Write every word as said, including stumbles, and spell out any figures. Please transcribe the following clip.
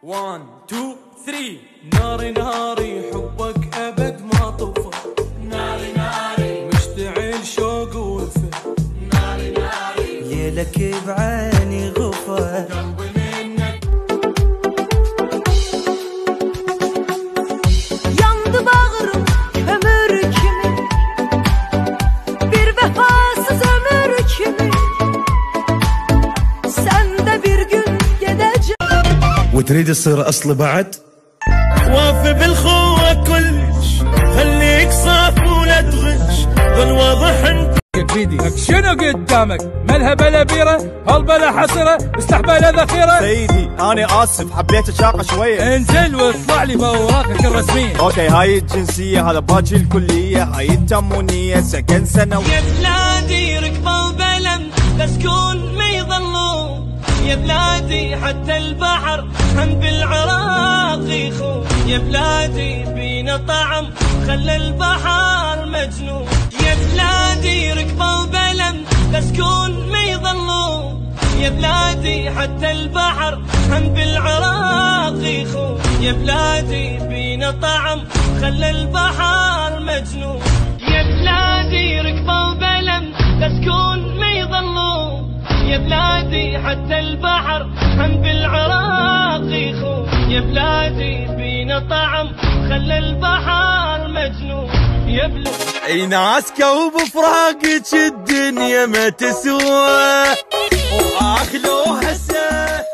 وان تو ثري. ناري ناري حبك أبد ما طفى، ناري ناري مشتعل شوق ووفى، ناري ناري ليلك بعيني غفى، قلبي منك yandı bağrım kömür kimi, bir vefasız ömür kimi, sen de bir gün gidecek. وتريد تصير اصل بعد؟ وافي بالخوة كلش، خليك صاف ولا تغش، ظل واضح انت لك شنو قدامك؟ ملها بلا بيرة، هل بلا حصرة، استحبالها ذخيرة. سيدي انا اسف حبيت اشاقة شوية. انزل واطلع لي بأوراقك الرسمية. اوكي هاي الجنسية، هذا باجي الكلية، هاي التمونية، سكن سنوي. يا بلادي ركبوا بلم مسكون ما يظلون، يا بلادي حتى البحر هم بالعراق يخون، يا بلادي بينا طعم خلى البحر مجنون، يا بلادي ركبوا بلم مسكون ما يظلون، يا بلادي حتى البحر هم بالعراق يخون، يا بلادي بينا طعم خلى البحر مجنون، يا بلادي ركبوا بلم مسكون ما يظلون، يا بلادي حتى البحر هم بالعراق يخون، يا بلادي بينا طعم خلى البحر مجنون، يا بلادي اي ناس كوب فراقك الدنيا ما تسوى، واخلو هسه